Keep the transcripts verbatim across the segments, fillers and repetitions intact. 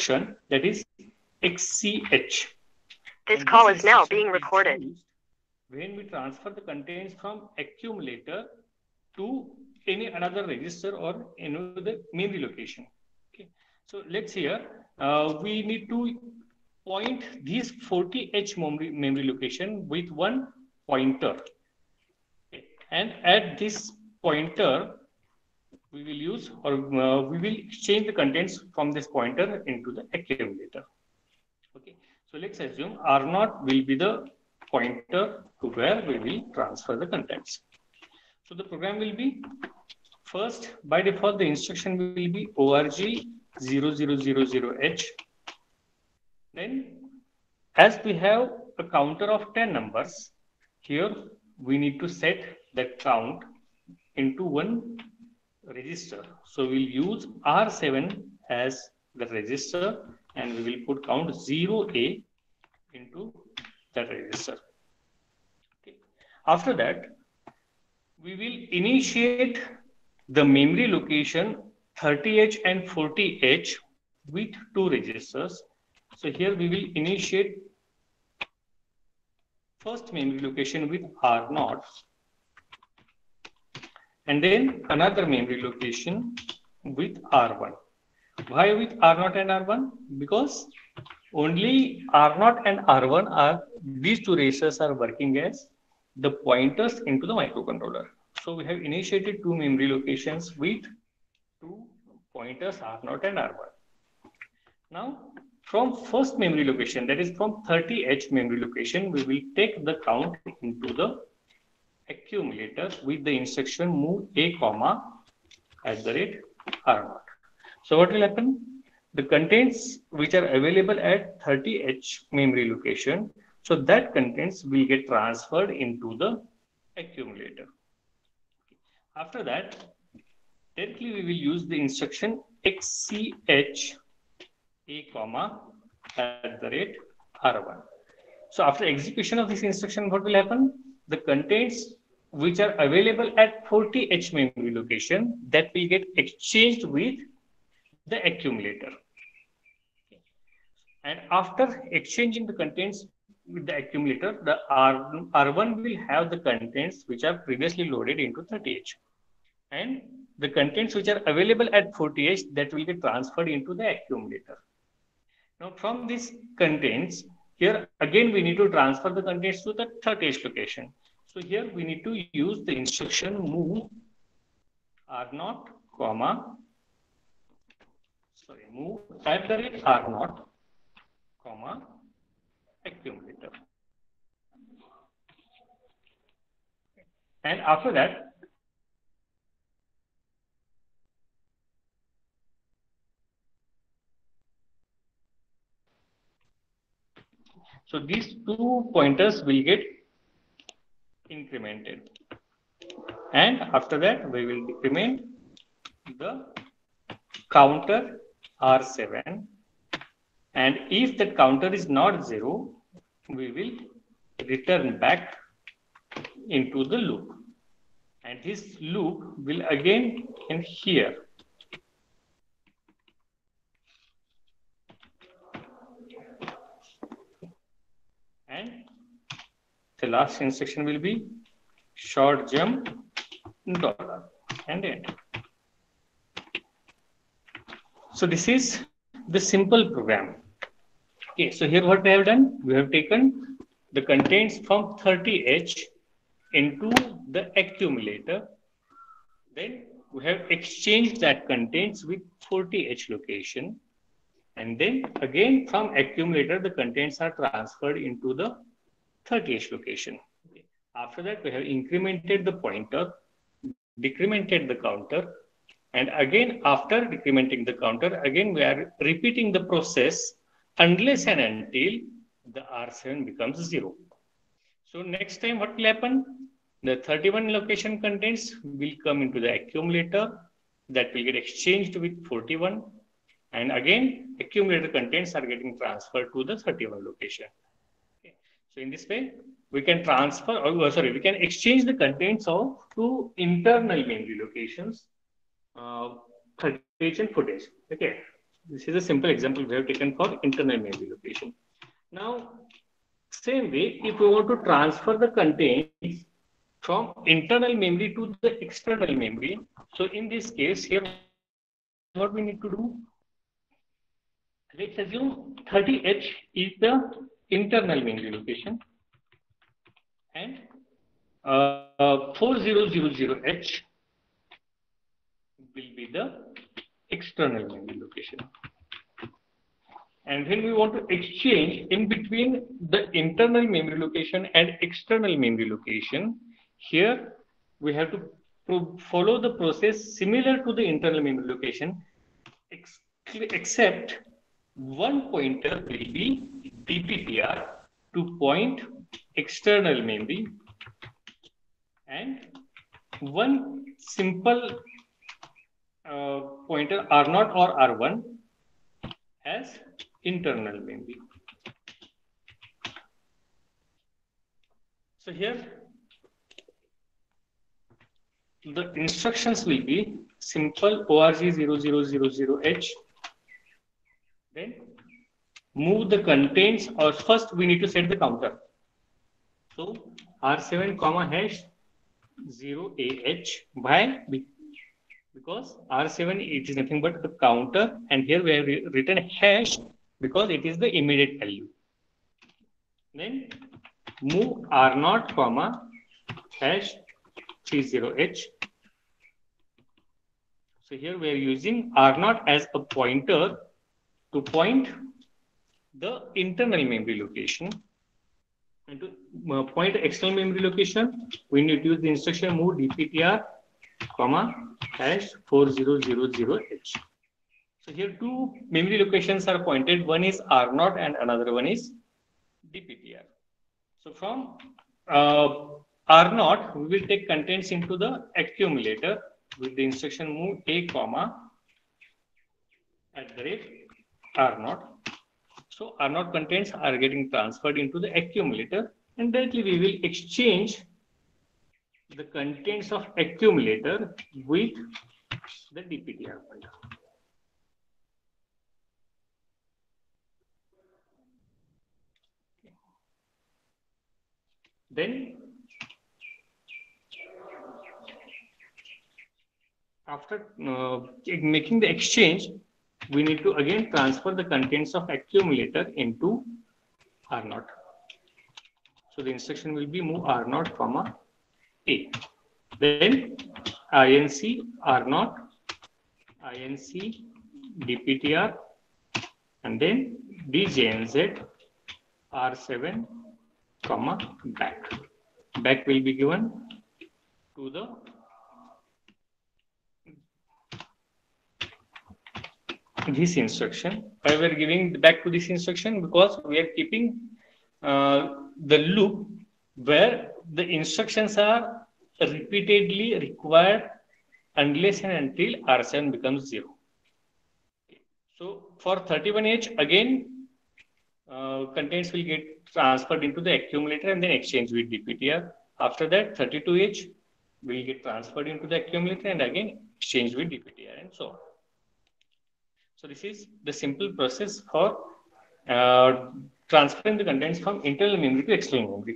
instruction that is X C H. This call is now being recorded. When we transfer the contents from accumulator to any another register or another memory location. Okay. So let's here uh, we need to point this forty H memory, memory location with one pointer. Okay. And at this pointer, we will use or uh, we will exchange the contents from this pointer into the accumulator. Okay. So let's assume R naught will be the pointer to where we will transfer the contents. So the program will be first by default the instruction will be org zero zero zero zero H. Then as we have a counter of ten numbers, here we need to set that count into one register. So we'll use R seven as the register and we will put count zero A into that register. Okay. After that, we will initiate the memory location thirty H and forty H with two registers. So here we will initiate first memory location with R naught and then another memory location with R one. Why with R naught and R one? Because only R naught and R one are, these two registers are working as the pointers into the microcontroller. So we have initiated two memory locations with two pointers R naught and R one. Now from first memory location, that is from thirty H memory location, we will take the count into the accumulator with the instruction move A comma at the rate R naught. So what will happen? The contents which are available at thirty H memory location, so that contents will get transferred into the accumulator. After that, directly we will use the instruction X C H A comma at the rate R one. So after execution of this instruction, what will happen? The contents which are available at forty H memory location, that will get exchanged with the accumulator. And after exchanging the contents with the accumulator, the R, R1 will have the contents which are previously loaded into thirty H. And the contents which are available at forty H, that will get transferred into the accumulator. Now from these contents, here again we need to transfer the contents to the thirty H location. So here we need to use the instruction move R naught comma sorry move at the rate R naught comma accumulator. And after that, so these two pointers will get incremented. And after that, we will decrement the counter R seven. And if the counter is not zero, we will return back into the loop. And this loop will again end here. And the last instruction will be short jump dollar and end. So this is the simple program. Okay, so here what we have done, we have taken the contents from thirty H into the accumulator. Then we have exchanged that contents with forty H location. And then again from accumulator, the contents are transferred into the thirty H location. Okay. After that, we have incremented the pointer, decremented the counter. And again, after decrementing the counter, again, we are repeating the process unless and until the R seven becomes zero. So next time what will happen? The thirty-one location contents will come into the accumulator, that will get exchanged with forty-one. And again, accumulator contents are getting transferred to the thirty-one location. Okay. So in this way, we can transfer, or sorry, we can exchange the contents of two internal memory locations, uh, thirty H and forty H. Okay. This is a simple example we have taken for internal memory location. Now, same way, if we want to transfer the contents from internal memory to the external memory, so in this case, here what we need to do, let's assume thirty H is the internal memory location and uh, forty hundred H will be the external memory location. And when we want to exchange in between the internal memory location and external memory location, here we have to follow the process similar to the internal memory location, ex except one pointer will be D P T R to point external memory and one simple uh, pointer R zero or R one as internal memory. So here the instructions will be simple O R G zero zero zero zero H. Then move the contents, or first we need to set the counter. So R seven comma hash zero A H. Why? Because R seven it is nothing but a counter, and here we have written hash because it is the immediate value. Then move R zero comma hash thirty H. So here we are using R zero as a pointer to point the internal memory location, and to uh, point external memory location we need to use the instruction move D P T R comma hash forty hundred H. So here two memory locations are pointed, one is R zero and another one is D P T R. So from uh, R zero we will take contents into the accumulator with the instruction move A comma at the rate R zero. So R zero contents are getting transferred into the accumulator, and directly we will exchange the contents of accumulator with the D P T R pointer. Then after uh, making the exchange, we need to again transfer the contents of accumulator into R zero. So the instruction will be move R zero comma A. Then I N C R zero, I N C D P T R, and then D J N Z R seven comma back. Back will be given to the this instruction. Why we are giving back to this instruction? Because we are keeping uh, the loop where the instructions are repeatedly required unless and until R seven becomes zero. So for thirty-one H again uh, contents will get transferred into the accumulator and then exchange with D P T R. After that thirty-two H will get transferred into the accumulator and again exchange with D P T R, and so on. So this is the simple process for uh, transferring the contents from internal memory to external memory.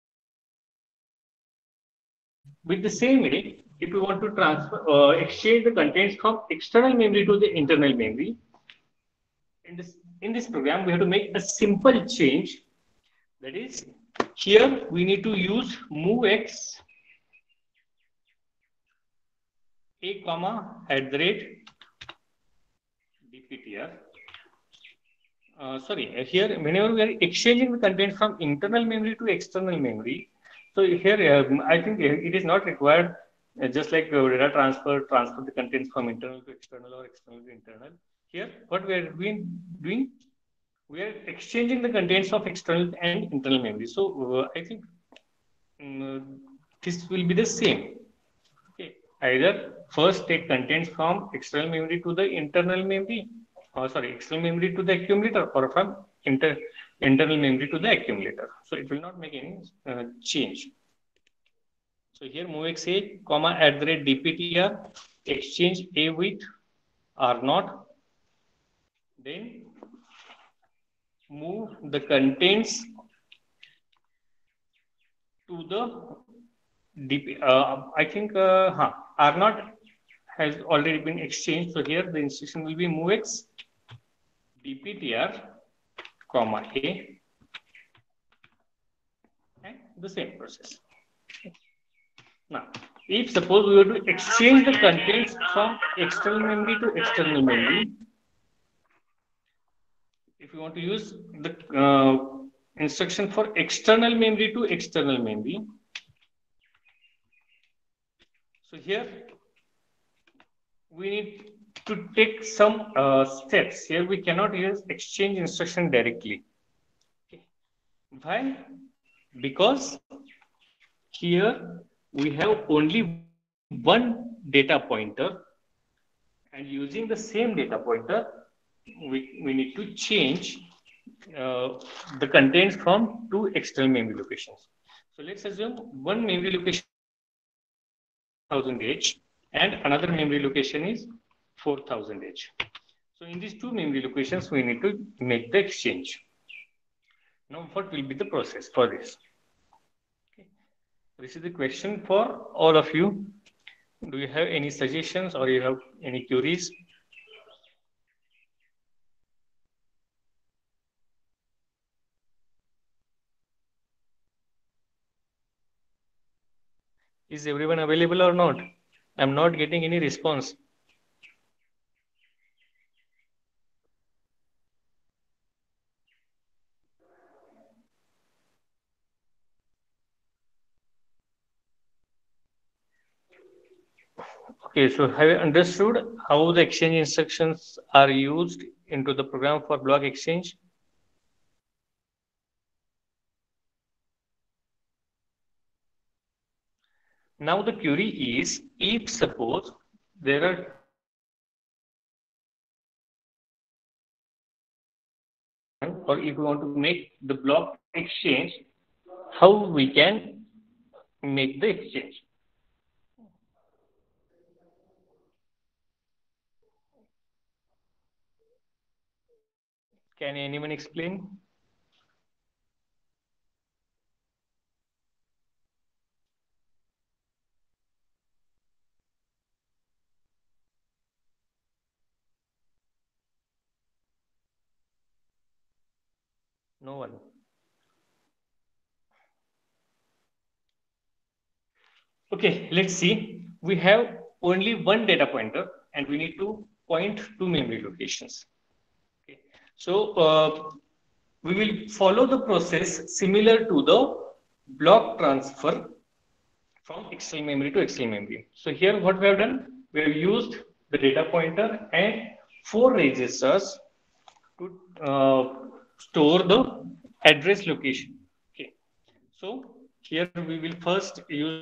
With the same way, if we want to transfer, uh, exchange the contents from external memory to the internal memory, in this in this program we have to make a simple change. That is, here we need to use MOVX A comma at the rate D P T R. Uh, sorry, here whenever we are exchanging the content from internal memory to external memory, so here um, I think it is not required, uh, just like uh, data transfer, transfer the contents from internal to external or external to internal. Here, what we are doing, doing we are exchanging the contents of external and internal memory. So uh, I think um, this will be the same. Okay, either first take contents from external memory to the internal memory. Oh, sorry, external memory to the accumulator, or from inter, internal memory to the accumulator. So it will not make any uh, change. So here MOVX A, comma at the rate D P T R, exchange A with R zero, Then move the contents to the D P. Uh, I think uh, huh, R naught has already been exchanged. So here the instruction will be movex dptr comma a, and the same process. Now, if suppose we were to exchange the contents from external memory to external memory, if you want to use the uh, instruction for external memory to external memory, so here we need to take some uh, steps. Here we cannot use exchange instruction directly. Okay. Why? Because here we have only one data pointer, and using the same data pointer, we, we need to change uh, the contents from two external memory locations. So let's assume one memory location thousand H and another memory location is four thousand H. So in these two memory locations, we need to make the exchange. Now, what will be the process for this? Okay. This is the question for all of you. Do you have any suggestions or you have any queries? Is everyone available or not? I'm not getting any response. Okay, so have you understood how the exchange instructions are used into the program for block exchange? Now the query is, if suppose there are or if we want to make the block exchange, how we can make the exchange? Can anyone explain? No one. Okay, let's see. We have only one data pointer and we need to point two memory locations. Okay. So uh, we will follow the process similar to the block transfer from external memory to external memory. So here what we have done, we have used the data pointer and four registers to uh, store the address location. Okay. So here we will first use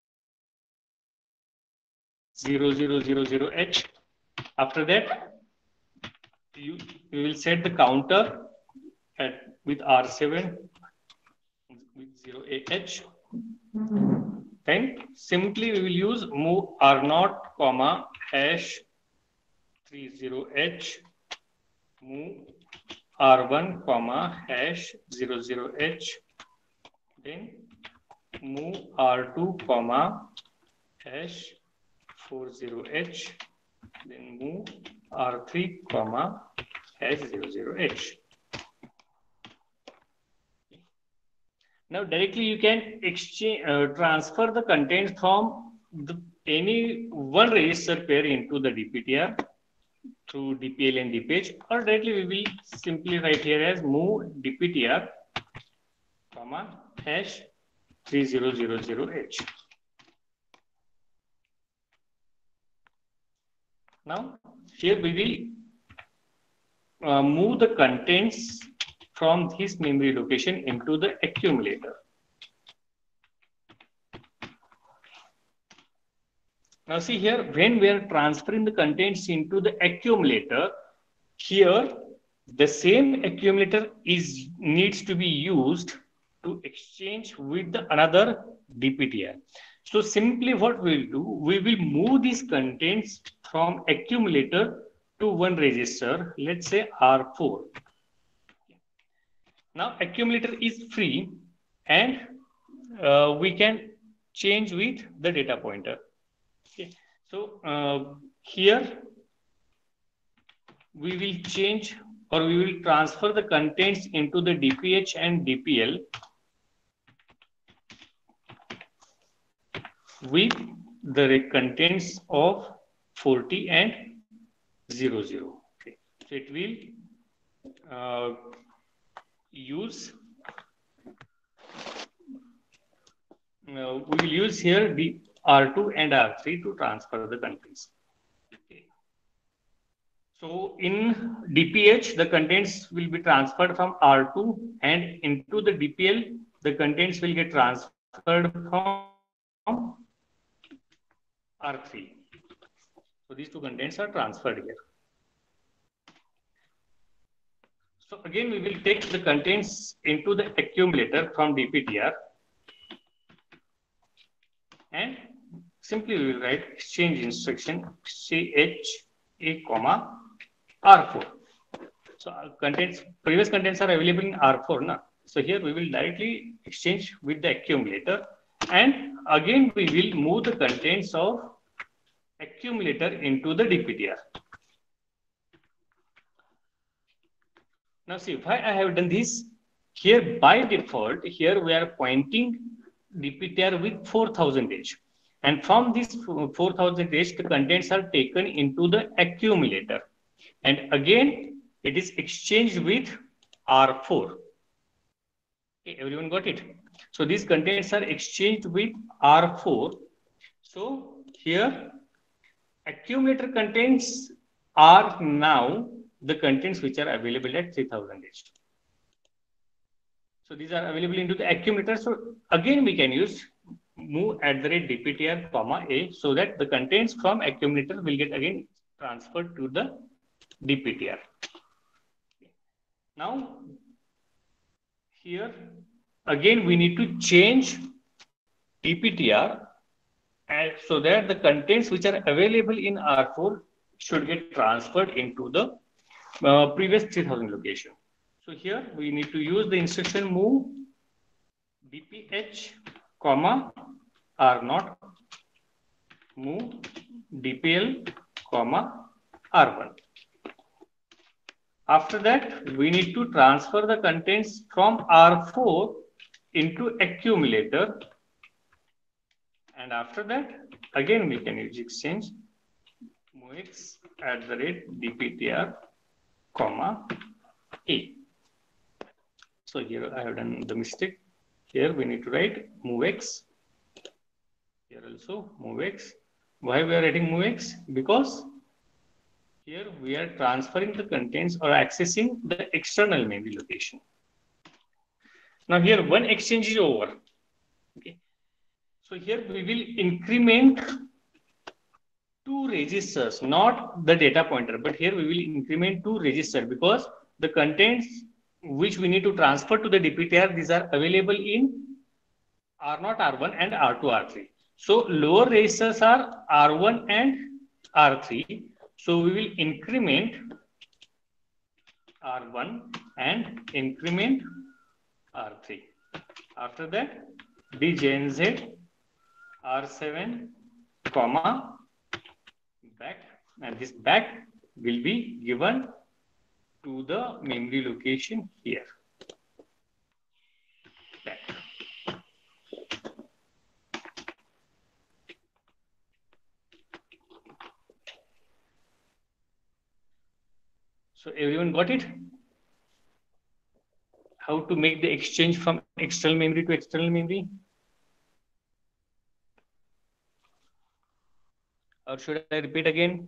zero zero zero zero H. After that, you, we will set the counter at with R seven with zero A H. Then simply we will use move R naught comma hash three zero H, move R one comma hash zero zero H, then move R two comma hash four zero H, then move R three comma hash zero zero H. Now directly you can exchange uh, transfer the contents from the, any one register pair into the D P T R through D P L and D P H, or directly we will simply write here as move D P T R comma hash three zero zero zero H. Now here we will uh, move the contents from this memory location into the accumulator. Now see here, when we are transferring the contents into the accumulator, here the same accumulator is needs to be used to exchange with the another D P T R. So simply what we will do, we will move these contents from accumulator to one register, let's say R four. Now accumulator is free and uh, we can change with the data pointer. Okay. So uh, here we will change or we will transfer the contents into the D P H and D P L with the contents of forty and zero zero. Okay. So it will uh, use uh, we will use here the R two and R three to transfer the contents. Okay. So in D P H, the contents will be transferred from R two, and into the D P L, the contents will get transferred from R three. So these two contents are transferred here. So again, we will take the contents into the accumulator from D P T R, and simply we will write exchange instruction C H A comma R four. So contents, previous contents are available in R four now. So here we will directly exchange with the accumulator, and again we will move the contents of accumulator into the D P T R. Now see, why I have done this? Here by default, here we are pointing D P T R with four thousand H. And from this four thousand H, the contents are taken into the accumulator. And again, it is exchanged with R four. Okay, everyone got it? So these contents are exchanged with R four. So here, accumulator contents are now the contents which are available at three thousand H. So these are available into the accumulator. So again, we can use move at the rate dptr comma a, so that the contents from accumulator will get again transferred to the D P T R. Now, here again we need to change D P T R and so that the contents which are available in R four should get transferred into the uh, previous three thousand location. So here we need to use the instruction move D P H comma R zero move D P L comma R one. After that, we need to transfer the contents from R four into accumulator. And after that, again, we can use exchange movex at the rate dptr, comma, a. So here I have done the mistake. Here we need to write movex. Here also movex. Why we are writing movex? Because here we are transferring the contents or accessing the external memory location. Now here one exchange is over. Okay. So here we will increment two registers, not the data pointer, but here we will increment two registers because the contents which we need to transfer to the D P T R, these are available in R zero, R one and R two, R three. So lower registers are R one and R three. So we will increment R one and increment R three. After that, D J N Z R seven, comma, back, and this back will be given to the memory location here. Back. So everyone got it? How to make the exchange from external memory to external memory? Or should I repeat again?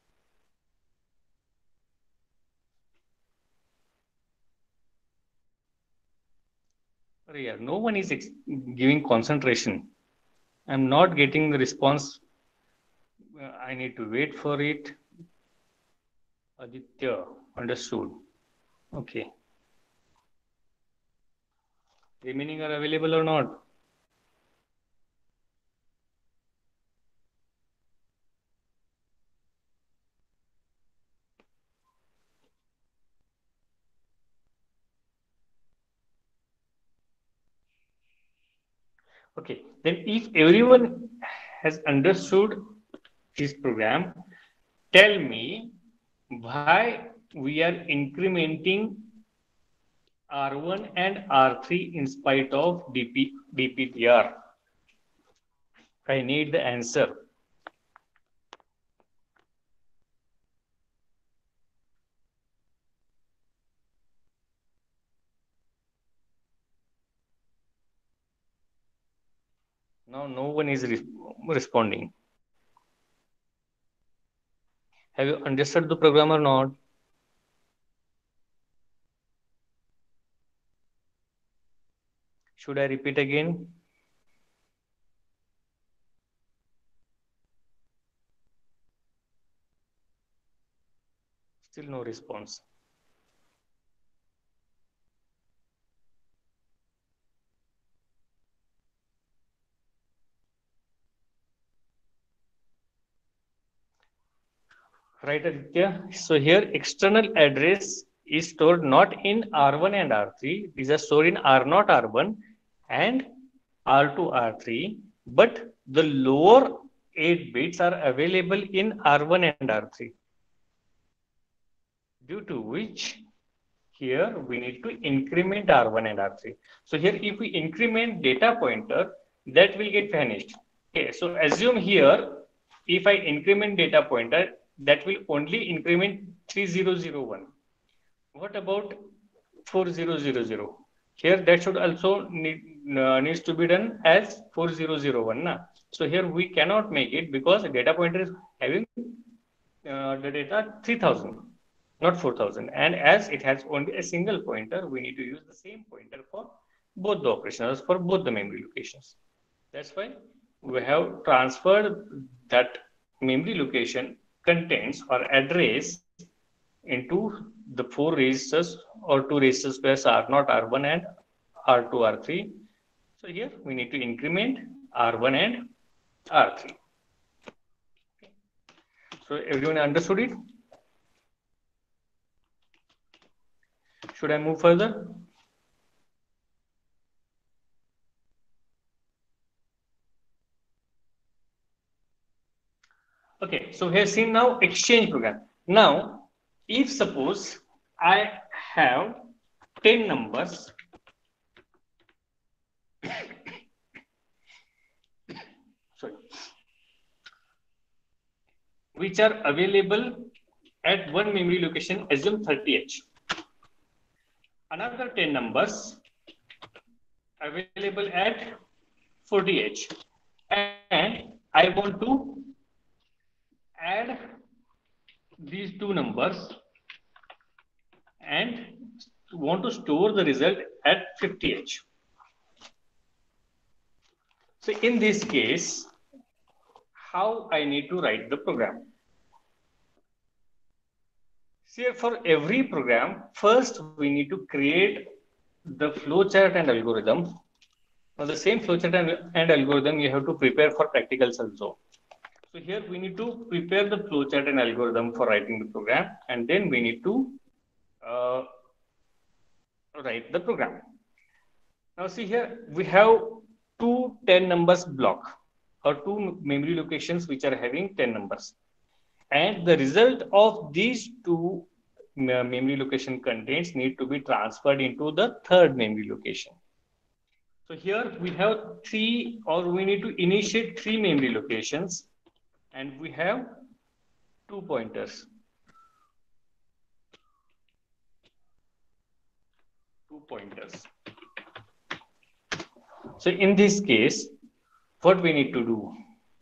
Oh, yeah, no one is giving concentration. I'm not getting the response. I need to wait for it. Aditya, understood. Okay. Remaining are available or not? Okay, then if everyone has understood this program, tell me why we are incrementing R one and R three in spite of D P, D P T R. I need the answer. Now no one is re responding. Have you understood the program or not? Should I repeat again? Still no response. Right, Aditya. So here external address is stored not in R one and R three. These are stored in R zero, R one and R two, R three. But the lower eight bits are available in R one and R three. Due to which here we need to increment R one and R three. So here if we increment data pointer, that will get vanished. Okay, so assume here if I increment data pointer, that will only increment three zero zero one. What about four zero zero zero? Here that should also need, uh, needs to be done as four zero zero one. Na? So here we cannot make it because the data pointer is having uh, the data three thousand, not four thousand. And as it has only a single pointer, we need to use the same pointer for both the operations, for both the memory locations. That's why we have transferred that memory location contents or address into the four registers or two registers space R zero, R one and R two, R three. So here we need to increment R one and R three. Okay. So everyone understood it? Should I move further? Okay, so here's seen now exchange program. Now, if suppose I have ten numbers sorry, which are available at one memory location, assume thirty H. Another ten numbers available at forty H. And I want to add these two numbers and want to store the result at fifty H. So in this case, how I need to write the program? See, for every program, first we need to create the flowchart and algorithm. Now the same flowchart and, and algorithm you have to prepare for practicals also. So here we need to prepare the flowchart and algorithm for writing the program, and then we need to uh, write the program. Now see here, we have two ten numbers block or two memory locations which are having ten numbers. And the result of these two memory location contents need to be transferred into the third memory location. So here we have three, or we need to initiate three memory locations, and we have two pointers. Two pointers. So in this case, what we need to do?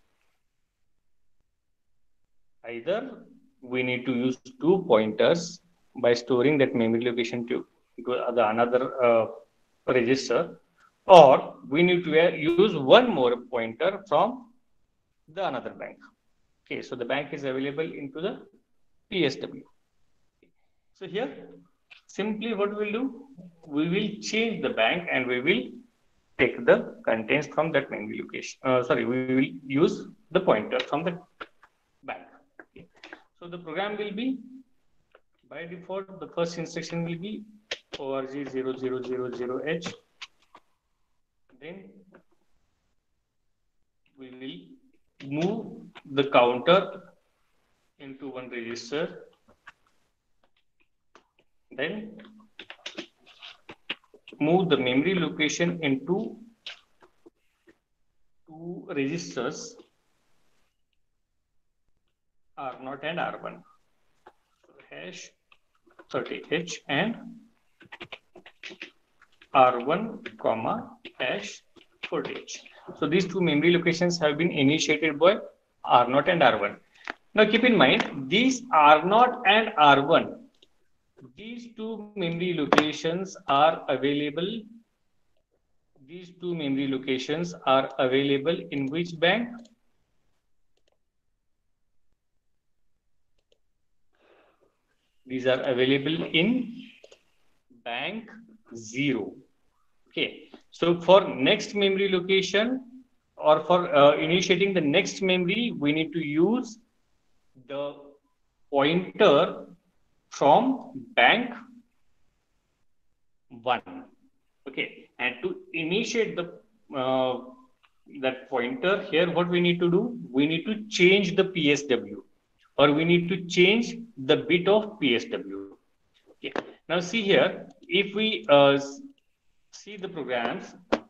Either we need to use two pointers by storing that memory location to, to the another uh, register, or we need to use one more pointer from the another bank. Okay, so the bank is available into the P S W. So here, simply what we'll do, we will change the bank and we will take the contents from that memory location. Uh, sorry, we will use the pointer from the bank. Okay. So the program will be, by default, the first instruction will be O R G zero zero zero zero H. Then we will move the counter into one register, then move the memory location into two registers R zero and R one. So hash thirty H and R one comma hash forty H. So these two memory locations have been initiated by R zero and R one. Now keep in mind these R zero and R one, these two memory locations are available. These two memory locations are available in which bank? These are available in bank zero. Okay. So for next memory location or for uh, initiating the next memory, we need to use the pointer from bank one. Okay. And to initiate the uh, that pointer here, what we need to do? We need to change the P S W, or we need to change the bit of P S W. Okay. Now see here, if we uh, see the programs,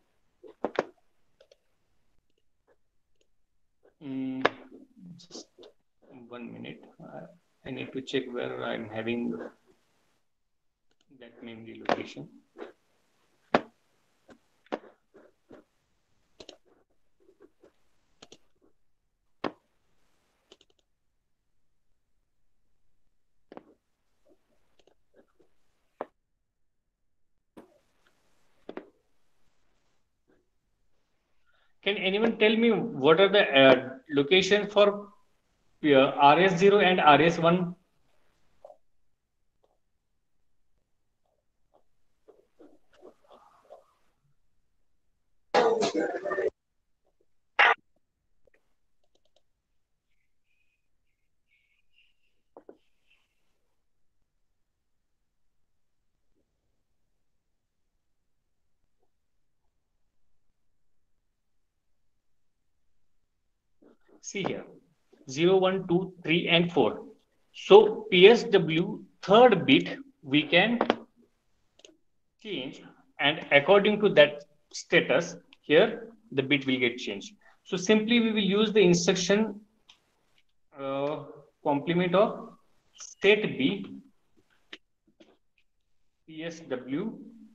mm, just one minute, uh, I need to check where I'm having that memory location. Can anyone tell me what are the uh, locations for uh, R S zero and R S one? See here, zero, one, two, three, and four. So P S W third bit we can change, and according to that status, here the bit will get changed. So simply we will use the instruction uh, complement of set B P S W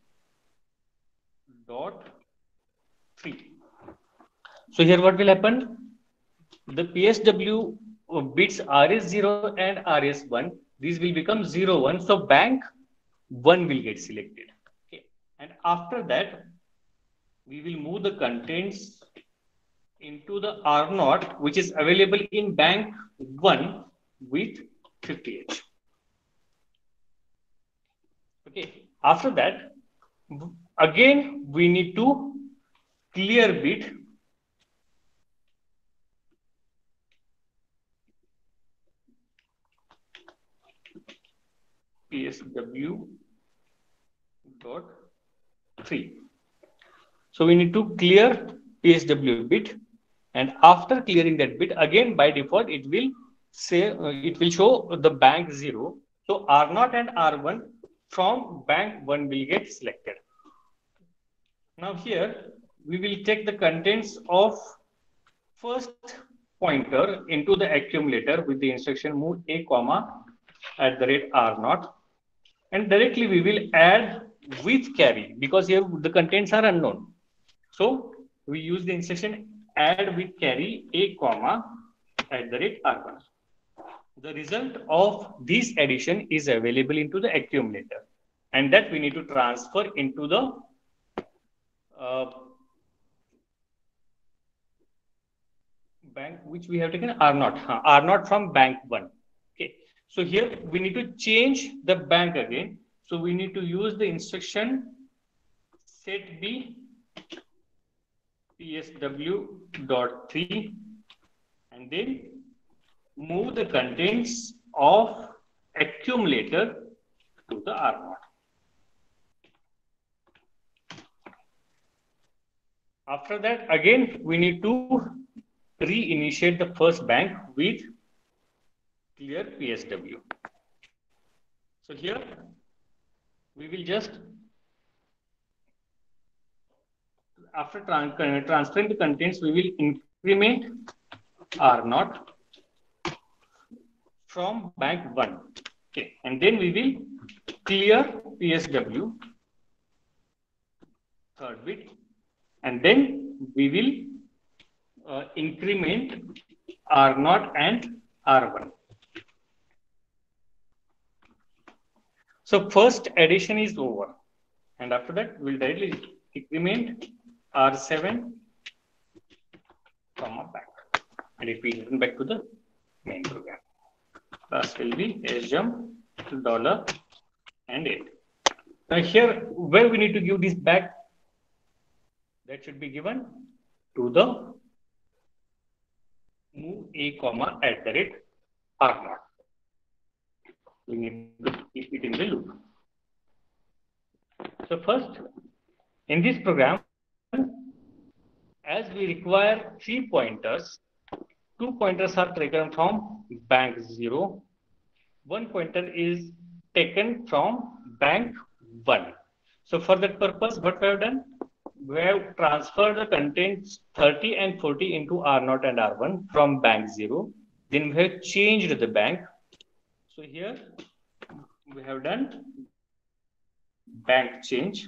dot three. So here what will happen? The P S W bits R S zero and R S one, these will become zero one. So bank one will get selected. Okay. And after that, we will move the contents into the R zero, which is available in bank one with fifty H. Okay. After that, again, we need to clear bit P S W dot three. So we need to clear P S W bit, and after clearing that bit, again by default it will say uh, it will show the bank zero. So R zero and R one from bank one will get selected. Now here we will take the contents of first pointer into the accumulator with the instruction move a comma at the rate R zero, and directly we will add with carry, because here the contents are unknown. So we use the instruction add with carry a comma at the rate R one. The result of this addition is available into the accumulator, and that we need to transfer into the uh, bank which we have taken R zero, uh, R zero from bank one. Okay. So here we need to change the bank again. So we need to use the instruction set B P S W dot three, and then move the contents of accumulator to the R zero. After that, again we need to reinitiate the first bank with clear P S W. So here we will just, after trans transferring the contents, we will increment R naught from bank one. Okay, and then we will clear P S W third bit, and then we will uh, increment R naught and R one. So first addition is over, and after that we'll directly increment R seven comma back, and it will return back to the main program. Class will be sjump dollar and eight. Now here, where we need to give this back, that should be given to the move a comma at the rate R naught. We need to keep it in the loop. So first, in this program, as we require three pointers, two pointers are taken from bank zero, one pointer is taken from bank one. So for that purpose, what we have done, we have transferred the contents thirty and forty into R naught and R one from bank zero. Then we have changed the bank. So here we have done bank change.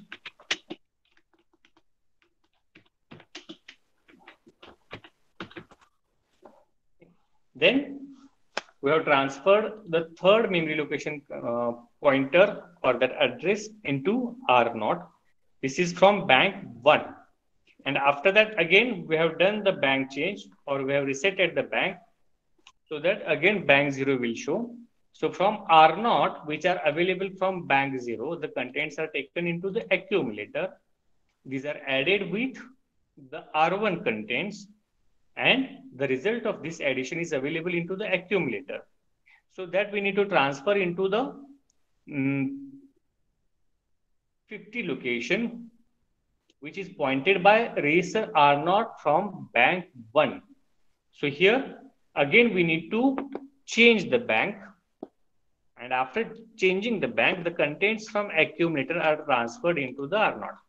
Then we have transferred the third memory location uh, pointer or that address into R naught. This is from bank one. And after that, again, we have done the bank change, or we have resetted the bank, so that again bank zero will show. So from R naught, which are available from bank zero, the contents are taken into the accumulator. These are added with the R one contents, and the result of this addition is available into the accumulator. So that we need to transfer into the um, fifty location, which is pointed by register R naught from bank one. So here again we need to change the bank, and after changing the bank, the contents from accumulator are transferred into the R naught.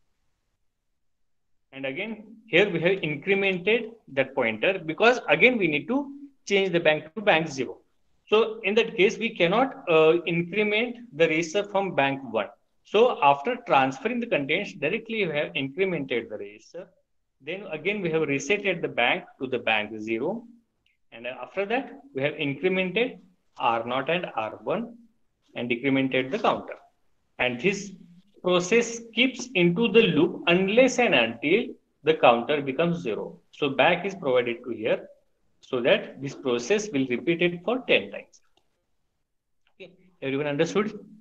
And again here we have incremented that pointer, because again we need to change the bank to bank zero. So in that case we cannot uh, increment the register from bank one. So after transferring the contents, directly we have incremented the register. Then again we have resetted the bank to the bank zero. And after that we have incremented R naught and R one and decremented the counter. And this process keeps into the loop unless and until the counter becomes zero. So back is provided to here, so that this process will repeat it for ten times. Okay, everyone understood?